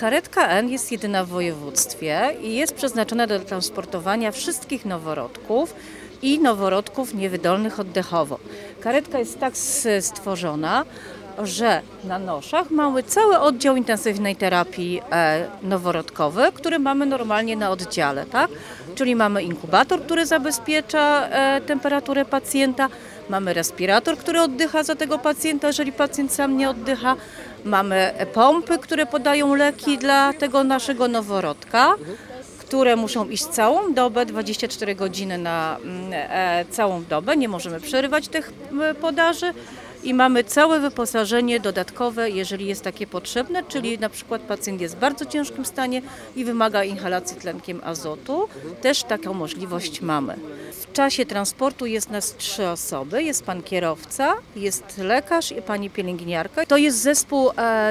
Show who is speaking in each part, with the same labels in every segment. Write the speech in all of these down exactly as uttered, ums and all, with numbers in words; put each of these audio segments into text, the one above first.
Speaker 1: Karetka N jest jedyna w województwie i jest przeznaczona do transportowania wszystkich noworodków i noworodków niewydolnych oddechowo. Karetka jest tak stworzona, że na Noszach mamy cały oddział intensywnej terapii e, noworodkowej, który mamy normalnie na oddziale, tak? Czyli mamy inkubator, który zabezpiecza e, temperaturę pacjenta, mamy respirator, który oddycha za tego pacjenta, jeżeli pacjent sam nie oddycha, mamy pompy, które podają leki dla tego naszego noworodka, które muszą iść całą dobę, dwadzieścia cztery godziny na e, całą dobę, nie możemy przerywać tych podaży. I mamy całe wyposażenie dodatkowe, jeżeli jest takie potrzebne, czyli na przykład pacjent jest w bardzo ciężkim stanie i wymaga inhalacji tlenkiem azotu. Też taką możliwość mamy. W czasie transportu jest nas trzy osoby. Jest pan kierowca, jest lekarz i pani pielęgniarka. To jest zespół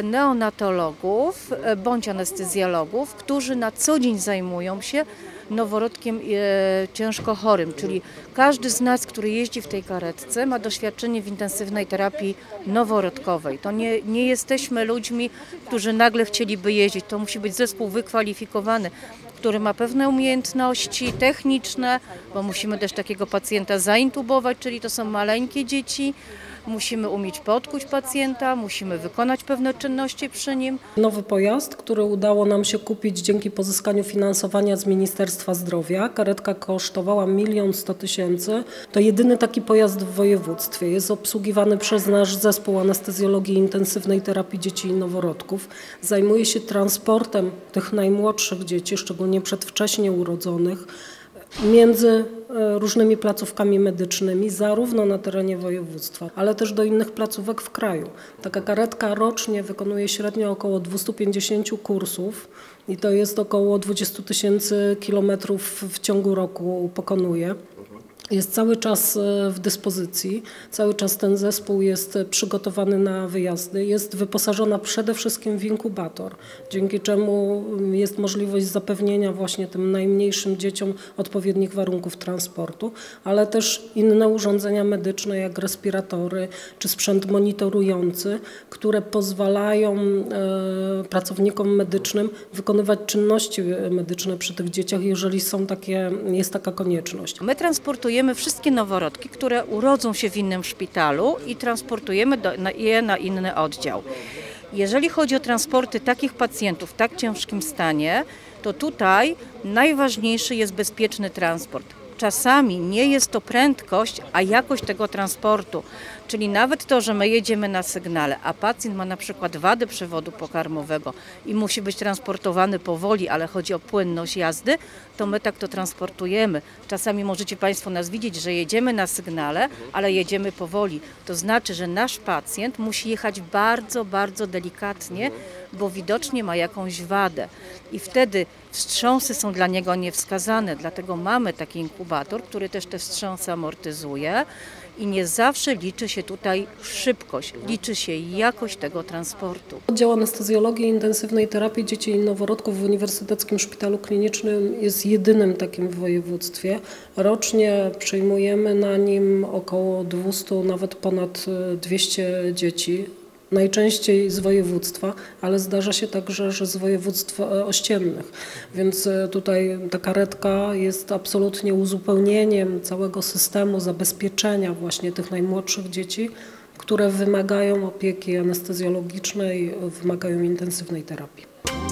Speaker 1: neonatologów bądź anestezjologów, którzy na co dzień zajmują się noworodkiem e, ciężko chorym, czyli każdy z nas, który jeździ w tej karetce, ma doświadczenie w intensywnej terapii noworodkowej. To nie, nie jesteśmy ludźmi, którzy nagle chcieliby jeździć. To musi być zespół wykwalifikowany, który ma pewne umiejętności techniczne, bo musimy też takiego pacjenta zaintubować, czyli to są maleńkie dzieci. Musimy umieć podkuć pacjenta, musimy wykonać pewne czynności przy nim.
Speaker 2: Nowy pojazd, który udało nam się kupić dzięki pozyskaniu finansowania z Ministerstwa Zdrowia. Karetka kosztowała milion sto tysięcy. To jedyny taki pojazd w województwie. Jest obsługiwany przez nasz zespół anestezjologii i intensywnej terapii dzieci i noworodków. Zajmuje się transportem tych najmłodszych dzieci, szczególnie przedwcześnie urodzonych, między różnymi placówkami medycznymi, zarówno na terenie województwa, ale też do innych placówek w kraju. Taka karetka rocznie wykonuje średnio około dwieście pięćdziesiąt kursów i to jest około dwadzieścia tysięcy kilometrów w ciągu roku pokonuje. Jest cały czas w dyspozycji, cały czas ten zespół jest przygotowany na wyjazdy, jest wyposażona przede wszystkim w inkubator, dzięki czemu jest możliwość zapewnienia właśnie tym najmniejszym dzieciom odpowiednich warunków transportu, ale też inne urządzenia medyczne jak respiratory czy sprzęt monitorujący, które pozwalają e, pracownikom medycznym wykonywać czynności medyczne przy tych dzieciach, jeżeli są takie, jest taka konieczność.
Speaker 1: My transportujemy wszystkie noworodki, które urodzą się w innym szpitalu i transportujemy do, na, je na inny oddział. Jeżeli chodzi o transporty takich pacjentów w tak ciężkim stanie, to tutaj najważniejszy jest bezpieczny transport. Czasami nie jest to prędkość, a jakość tego transportu. Czyli nawet to, że my jedziemy na sygnale, a pacjent ma na przykład wadę przewodu pokarmowego i musi być transportowany powoli, ale chodzi o płynność jazdy, to my tak to transportujemy. Czasami możecie Państwo nas widzieć, że jedziemy na sygnale, ale jedziemy powoli. To znaczy, że nasz pacjent musi jechać bardzo, bardzo delikatnie, bo widocznie ma jakąś wadę. I wtedy wstrząsy są dla niego niewskazane, dlatego mamy taki inkubator, który też te wstrząsy amortyzuje. I nie zawsze liczy się tutaj szybkość, liczy się jakość tego transportu.
Speaker 2: Oddział anestezjologii i intensywnej terapii dzieci i noworodków w Uniwersyteckim Szpitalu Klinicznym jest jedynym takim w województwie. Rocznie przyjmujemy na nim około dwieście, nawet ponad dwieście dzieci. Najczęściej z województwa, ale zdarza się także, że z województw ościennych. Więc tutaj ta karetka jest absolutnie uzupełnieniem całego systemu zabezpieczenia właśnie tych najmłodszych dzieci, które wymagają opieki anestezjologicznej, wymagają intensywnej terapii.